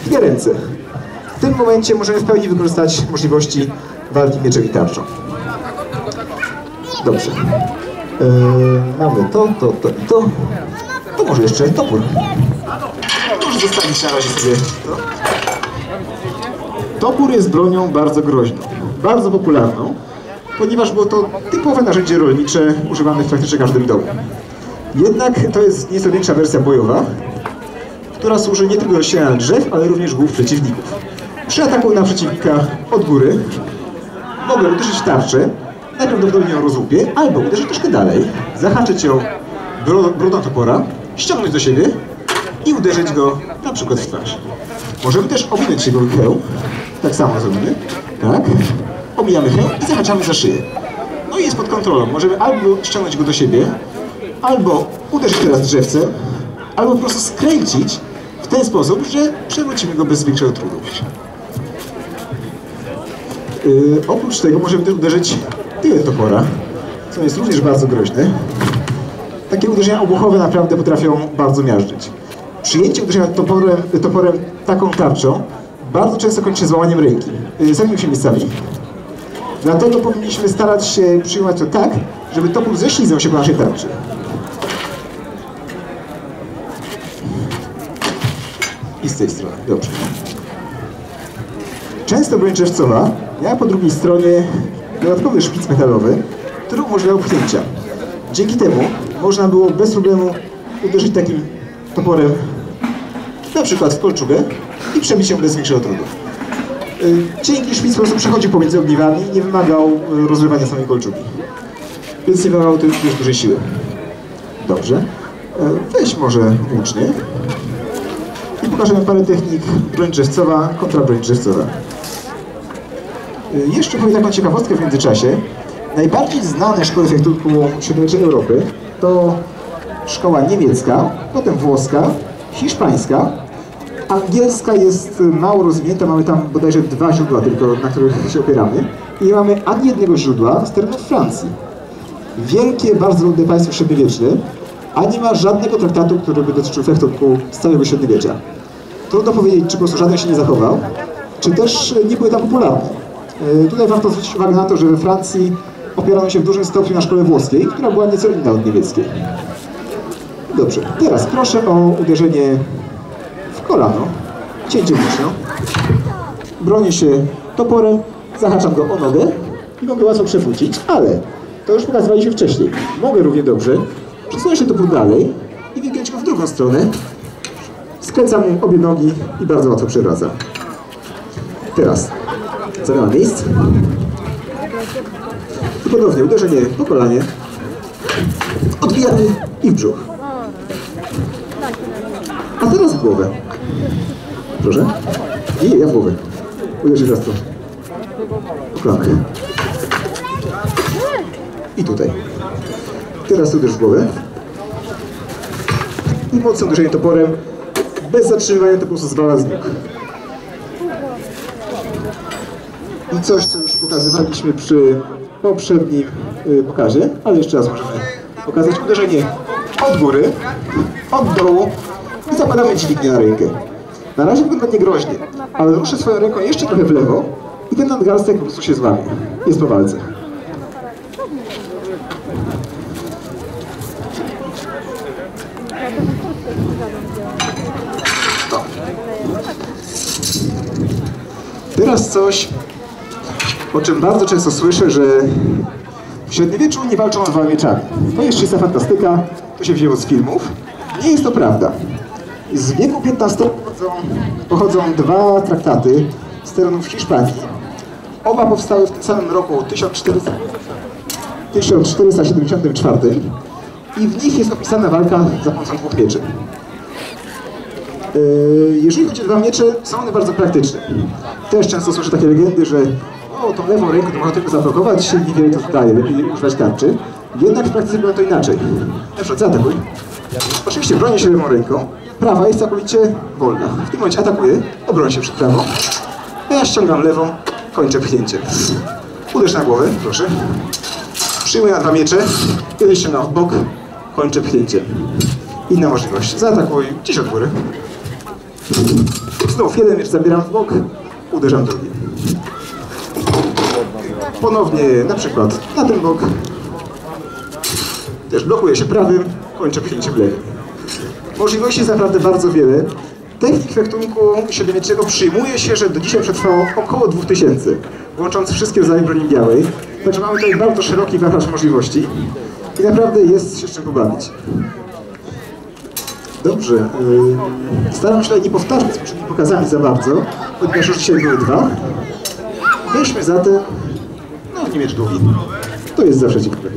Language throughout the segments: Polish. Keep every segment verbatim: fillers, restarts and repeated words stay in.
dwie ręce. W tym momencie możemy w pełni wykorzystać możliwości walki mieczem i tarczą. Dobrze. Yy, mamy to, to, to i to. To może jeszcze topór. Może zostawić na razie sobie to. Topór jest bronią bardzo groźną, bardzo popularną, ponieważ było to typowe narzędzie rolnicze używane w praktycznie każdym domu. Jednak to jest nieco większa wersja bojowa, która służy nie tylko do ścianania drzew, ale również głów przeciwników. Przy ataku na przeciwnika od góry mogę uderzyć w tarczę, najprawdopodobniej ją rozłupię, albo uderzyć troszkę dalej, zahaczyć ją brodą topora, ściągnąć do siebie i uderzyć go na przykład w twarz. Możemy też ominąć jego hełm, tak samo zrobimy, tak, omijamy hełm i zahaczamy za szyję. No i jest pod kontrolą, możemy albo ściągnąć go do siebie, albo uderzyć teraz drzewcem, albo po prostu skręcić w ten sposób, że przewrócimy go bez większego trudu. Yy, oprócz tego możemy też uderzyć tyłem topora, co jest również bardzo groźne. Takie uderzenia obuchowe naprawdę potrafią bardzo miażdżyć. Przyjęcie uderzenia toporem, toporem taką tarczą bardzo często kończy się złamaniem ręki. Yy, zajmijmy się miejscami. Dlatego powinniśmy starać się przyjmować to tak, żeby topór ześlizał się po naszej tarczy. I z tej strony. Dobrze. Często broń drzewcowa miała po drugiej stronie dodatkowy szpic metalowy, który umożliwiał pchnięcia. Dzięki temu można było bez problemu uderzyć takim toporem na przykład w kolczugę i przebić ją bez większego trudu. Dzięki szpic po prostu przechodził pomiędzy ogniwami i nie wymagał rozrywania samej kolczugi. Więc nie wymagało to już dużej siły. Dobrze. Weź może włócznie. I pokażemy parę technik broń drzewcowa kontra broń drzewcowa. Jeszcze powiem taką ciekawostkę w międzyczasie. Najbardziej znane szkoły fechtunku średniowiecznej Europy to szkoła niemiecka, potem włoska, hiszpańska. Angielska jest mało rozwinięta, mamy tam bodajże dwa źródła tylko, na których się opieramy. I nie mamy ani jednego źródła z terenów Francji. Wielkie, bardzo ludne państwo średniowieczne, a nie ma żadnego traktatu, który by dotyczył fechtunku z całego średniowiecza. Trudno powiedzieć, czy po prostu żaden się nie zachował, czy też nie były tam popularne. Tutaj warto zwrócić uwagę na to, że we Francji opierano się w dużym stopniu na szkole włoskiej, która była nieco inna od niemieckiej. Dobrze, teraz proszę o uderzenie w kolano, cięcie włócznią. Bronię się toporem, zahaczam go o nogę i mogę łatwo przewrócić, ale to już pokazywaliśmy wcześniej. Mogę równie dobrze przesunąć się topór dalej i wygiąć go w drugą stronę. Skręcam obie nogi i bardzo łatwo przewracam. Teraz zmiana miejsc. I ponownie uderzenie po kolanie, odbijamy i w brzuch. A teraz w głowę. Proszę. Nie, ja w głowę. Uderzę raz to. Po kolanach. I tutaj. Teraz uderz w głowę. I mocne uderzenie toporem. Bez zatrzymywania to po prostu zwala z nóg. I coś, co już pokazywaliśmy przy poprzednim y, pokazie, ale jeszcze raz możemy pokazać uderzenie od góry, od dołu i zakładamy dźwignię na rękę. Na razie wygląda niegroźnie, ale ruszę swoją ręką jeszcze trochę w lewo i ten nadgarstek po prostu się złamie. Jest po walce. To. Teraz coś, o czym bardzo często słyszę, że w średniowieczu nie walczą dwoma mieczami. To jest czysta fantastyka, to się wzięło z filmów. Nie jest to prawda. Z wieku piętnastego pochodzą, pochodzą dwa traktaty z terenów Hiszpanii. Oba powstały w tym samym roku tysiąc czterysta siedemdziesiątym czwartym i w nich jest opisana walka za pomocą dwóch mieczy. Jeżeli chodzi o dwa miecze, są one bardzo praktyczne. Też często słyszę takie legendy, że o, tą lewą rękę to można tylko zablokować, niewiele to daje, lepiej używać tarczy. Jednak w praktyce wygląda to inaczej. Na przykład zaatakuj. Oczywiście bronię się lewą ręką, prawa jest całkowicie wolna. W tym momencie atakuję, obroń się przed prawą, a ja ściągam lewą, kończę pchnięcie. Uderz na głowę, proszę. Przyjmuję na dwa miecze, jeden ściągam w bok, kończę pchnięcie. Inna możliwość, zaatakuj gdzieś od góry. Znów jeden miecz zabieram w bok, uderzam drugi. Ponownie na przykład na ten bok. Też blokuję się prawym, kończę pchnięciem lewym. Możliwości jest naprawdę bardzo wiele. Technik fechtunku średniowiecznego przyjmuje się, że do dzisiaj przetrwało około dwóch tysięcy, łącząc wszystkie rodzaje broni białej. Także mamy tutaj bardzo szeroki wachlarz możliwości i naprawdę jest się z czym pobawić. Dobrze, yy, staram się tutaj nie powtarzać z poprzednimi pokazami za bardzo, ponieważ już dzisiaj były dwa. Weźmy zatem, no nie miecz długi, to jest zawsze ciekawe.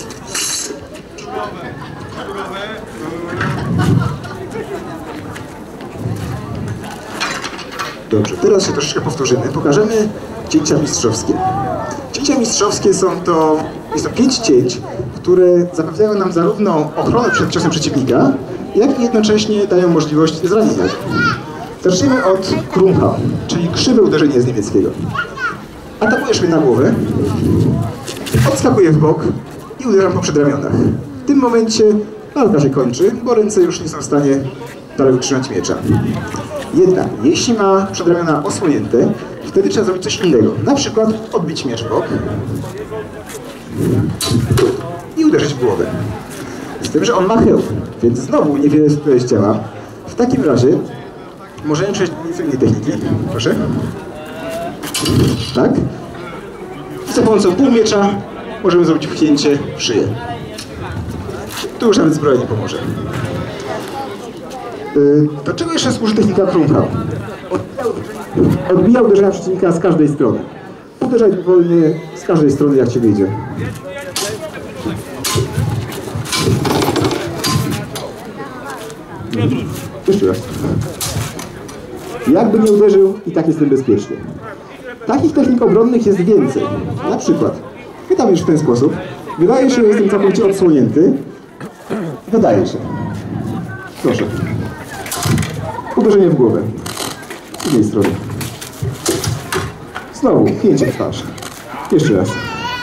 Dobrze, teraz się troszeczkę powtórzymy. Pokażemy cięcia mistrzowskie. Cięcia mistrzowskie są to, jest to pięć cięć, które zapewniają nam zarówno ochronę przed ciosem przeciwnika, jak i jednocześnie dają możliwość zranienia. Zacznijmy od krumcha, czyli krzywe uderzenie z niemieckiego. Atakujesz mnie na głowę, odskakuję w bok i uderzam po przedramionach. W tym momencie walka się kończy, bo ręce już nie są w stanie dalej utrzymać miecza. Jednak, jeśli ma przedramiona osłonięte, wtedy trzeba zrobić coś innego. Na przykład odbić miecz w bok i uderzyć w głowę. Z tym, że on ma hełm, więc znowu niewiele tutaj zdziała. W takim razie możemy przejść do innej techniki. Proszę. Tak. I za pomocą półmiecza możemy zrobić pchnięcie w szyję. Tu już nawet zbroja nie pomoże. Do czego jeszcze służy technika krumcha? Odbija uderzenia przeciwnika z każdej strony. Uderzaj dowolnie z każdej strony, jak ci wyjdzie. Jeszcze raz. Jakby nie uderzył, i tak jestem bezpieczny. Takich technik obronnych jest więcej. Na przykład, chwytam już w ten sposób. Wydaje się, że jestem całkowicie odsłonięty. Wydaje się. Proszę. Uderzenie w głowę. Z drugiej strony. Znowu, pchnięcie w twarz. Jeszcze raz.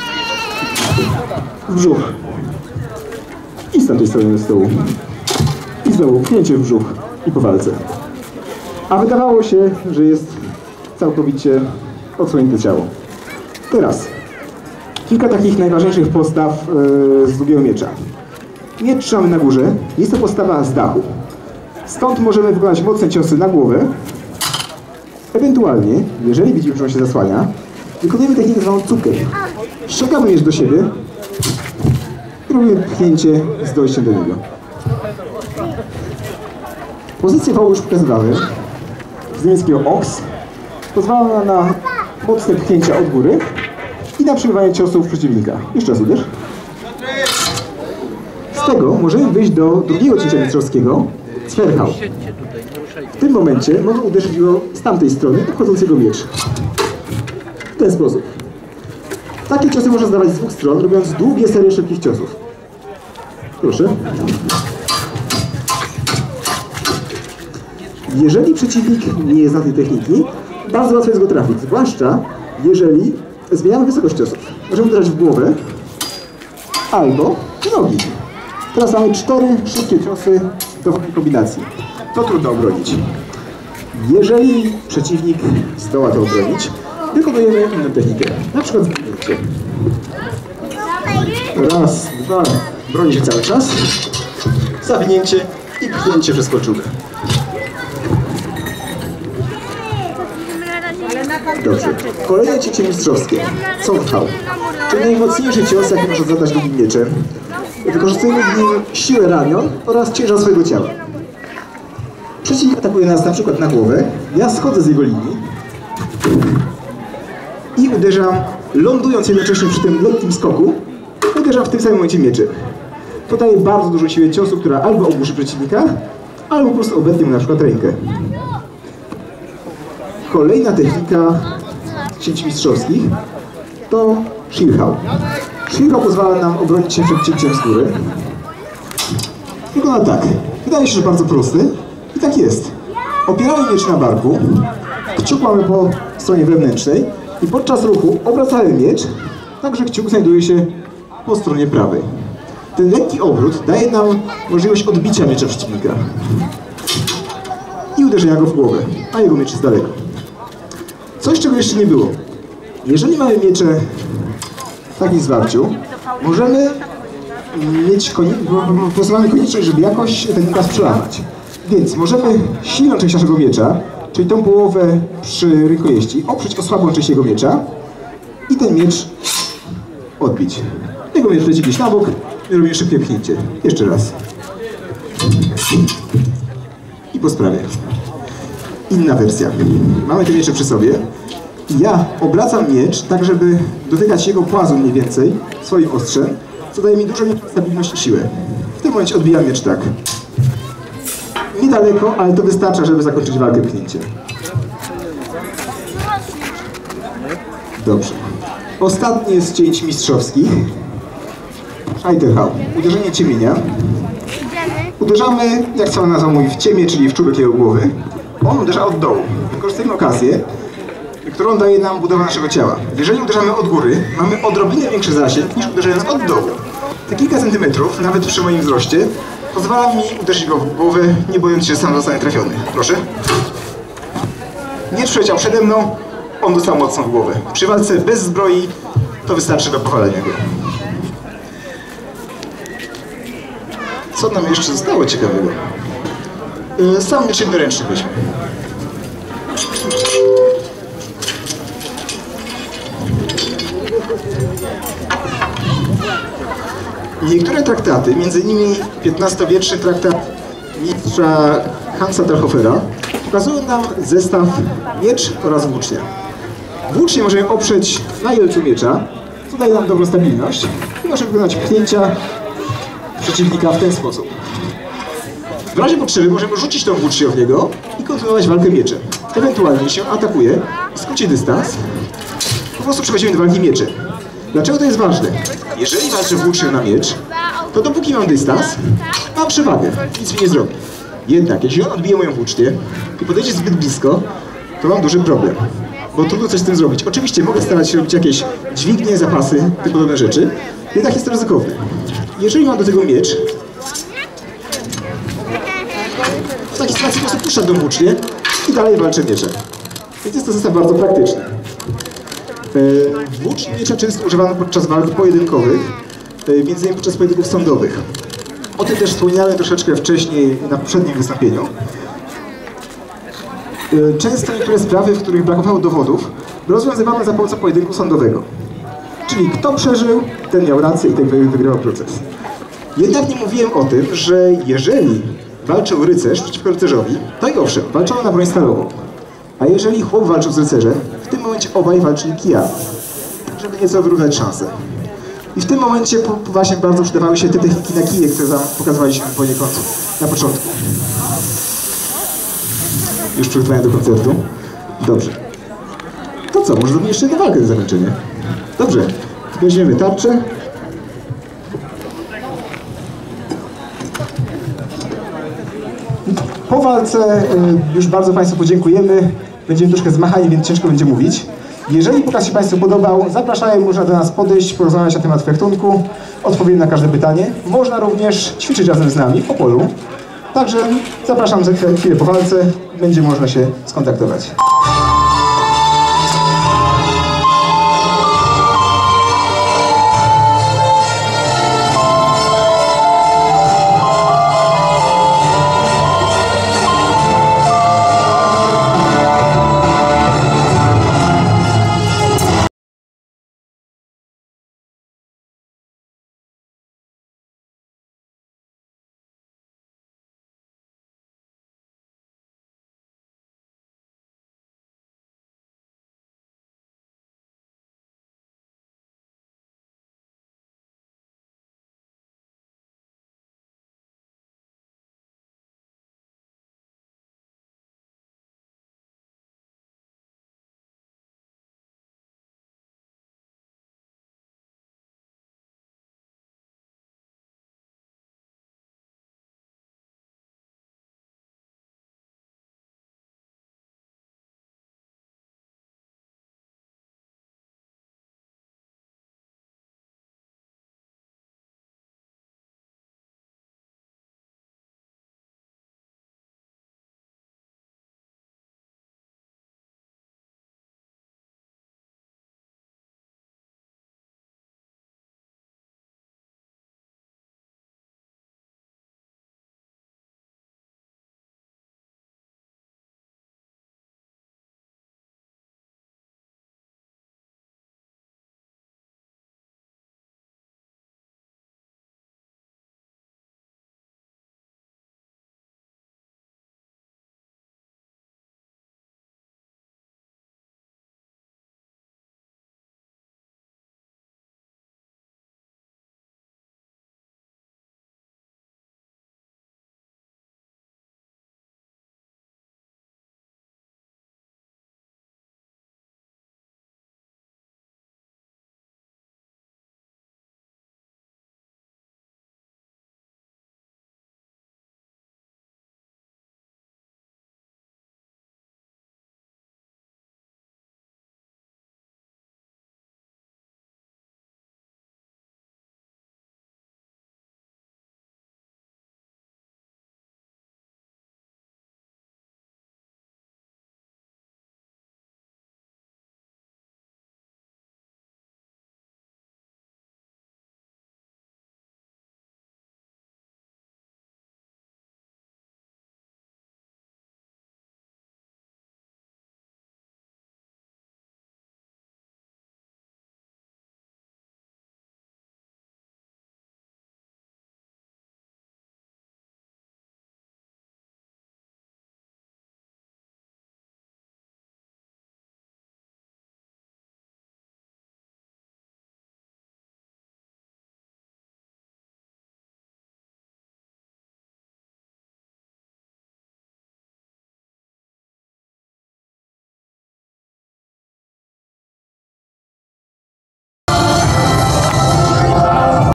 W brzuch. I z tamtej strony z tyłu. I znowu pchnięcie w brzuch. I po walce. A wydawało się, że jest całkowicie odsłonięte ciało. Teraz kilka takich najważniejszych postaw yy, z długiego miecza. Miecz trzymamy na górze. Jest to postawa z dachu. Stąd możemy wykonać mocne ciosy na głowę. Ewentualnie, jeżeli widzimy, że on się zasłania, wykonujemy technikę zwaną cukier. Ściągamy miecz do siebie i robimy pchnięcie z dojściem do niego. Pozycję wołu już pokazywałem. Z niemieckiego ox pozwala na mocne pchnięcia od góry i na przyjmowanie ciosów przeciwnika. Jeszcze raz uderz. Z tego możemy wyjść do drugiego cięcia mistrzowskiego, Zwerchał. W tym momencie mogę uderzyć go z tamtej strony, obchodzącego miecz. W ten sposób. Takie ciosy można zdawać z dwóch stron, robiąc długie serie szybkich ciosów. Proszę. Jeżeli przeciwnik nie zna tej techniki, bardzo łatwo jest go trafić, zwłaszcza jeżeli zmieniamy wysokość ciosów. Możemy uderzać w głowę albo w nogi. Teraz mamy cztery szybkie ciosy w dowolnej kombinacji. To trudno obronić. Jeżeli przeciwnik zdoła to obronić, wykonujemy inną technikę. Na przykład zwinięcie. Raz, dwa, broni się cały czas. Zawinięcie i pchnięcie przez kolczugę. Dobrze. Kolejne cięcie mistrzowskie. Cofchał. Czyli najmocniejszy cios, jaki można zadać długim mieczem. Wykorzystujemy w nim siłę ramion oraz ciężar swojego ciała. Przeciwnik atakuje nas na przykład na głowę. Ja schodzę z jego linii i uderzam, lądując jednocześnie przy tym lekkim skoku, uderzam w tym samym momencie mieczem. To daje bardzo dużą siłę ciosu, która albo ogłuszy przeciwnika, albo po prostu obetnie mu na przykład rękę. Kolejna technika cięć mistrzowskich to Schildhau. Schildhau pozwala nam obronić się przed cięciem z góry. Wygląda tak. Wydaje się, że bardzo prosty. I tak jest. Opieramy miecz na barku, kciuk mamy po stronie wewnętrznej i podczas ruchu obracamy miecz, tak że kciuk znajduje się po stronie prawej. Ten lekki obrót daje nam możliwość odbicia miecza przeciwnika. I i uderzenia go w głowę, a jego miecz jest daleko. Coś, czego jeszcze nie było. Jeżeli mamy miecze w takim zwarciu, możemy mieć posuwamy konieczność, żeby jakoś ten ukaz przełamać. Więc możemy silną część naszego miecza, czyli tą połowę przy rękojeści, oprzeć o słabą część jego miecza i ten miecz odbić. Jego miecz leci gdzieś na bok i robimy szybkie pchnięcie. Jeszcze raz. I po sprawie. Inna wersja. Mamy te miecze przy sobie. I ja obracam miecz tak, żeby dotykać jego płazu mniej więcej swoim ostrzem, co daje mi dużą stabilność i siłę. W tym momencie odbijam miecz tak. Niedaleko, ale to wystarcza, żeby zakończyć walkę pchnięciem. Dobrze. Ostatnie z cięć mistrzowskich. Eiterhau. Uderzenie ciemienia. Uderzamy, jak sama nazwa mówi, w ciemię, czyli w czubek jego głowy. On uderza od dołu. Wykorzystujemy okazję, którą daje nam budowa naszego ciała. Jeżeli uderzamy od góry, mamy odrobinę większy zasięg niż uderzając od dołu. Te kilka centymetrów, nawet przy moim wzroście, pozwala mi uderzyć go w głowę, nie bojąc się, że sam zostanę trafiony. Proszę. Miecz przeleciał przede mną, on dostał mocno w głowę. Przy walce bez zbroi to wystarczy do powalenia go. Co nam jeszcze zostało ciekawego? Sam miecz jednoręczny weźmy. Niektóre traktaty, między innymi piętnastowieczny traktat mistrza Hansa Talhofera, pokazują nam zestaw miecz oraz włócznia. Włócznie możemy oprzeć na jelcu miecza, co daje nam dobrą stabilność i możemy wykonać pchnięcia przeciwnika w ten sposób. W razie potrzeby możemy rzucić tą włócznię w niego i kontynuować walkę mieczem. Ewentualnie się atakuje, skróci dystans, po prostu przechodzimy do walki mieczem. Dlaczego to jest ważne? Jeżeli walczę włócznią na miecz, to dopóki mam dystans, mam przewagę, nic mi nie zrobi. Jednak jeśli on odbije moją włócznię i podejdzie zbyt blisko, to mam duży problem, bo trudno coś z tym zrobić. Oczywiście mogę starać się robić jakieś dźwignie, zapasy, te podobne rzeczy, jednak jest to ryzykowne. Jeżeli mam do tego miecz, w takiej sytuacji po prostu puszczam tą włócznię i dalej walczę mieczem. Więc jest to zestaw bardzo praktyczny. Włóczni miecza często używano podczas walk pojedynkowych, między innymi podczas pojedynków sądowych. O tym też wspomniałem troszeczkę wcześniej na poprzednim wystąpieniu. Często niektóre sprawy, w których brakowało dowodów, rozwiązywano za pomocą pojedynku sądowego. Czyli kto przeżył, ten miał rację i ten wygrywał proces. Jednak nie mówiłem o tym, że jeżeli walczył rycerz przeciwko rycerzowi, to i owszem, walczono na broń stalową. A jeżeli chłop walczył z rycerzem, w tym momencie obaj walczyli kijami, żeby nieco wyrównać szanse. I w tym momencie właśnie bardzo przydawały się te techniki na kije, które wam pokazywaliśmy poniekąd na początku. Już przygotowania do koncertu. Dobrze. To co, może zrobimy jeszcze jedną walkę na zakończenie? Dobrze. Weźmiemy tarczę. Po walce już bardzo Państwu podziękujemy. Będziemy troszkę zmachani, więc ciężko będzie mówić. Jeżeli pokaz się Państwu podobał, zapraszają, można do nas podejść, porozmawiać na temat fechtunku, odpowiem na każde pytanie. Można również ćwiczyć razem z nami w Opolu. Także zapraszam za chwilę po walce, będzie można się skontaktować.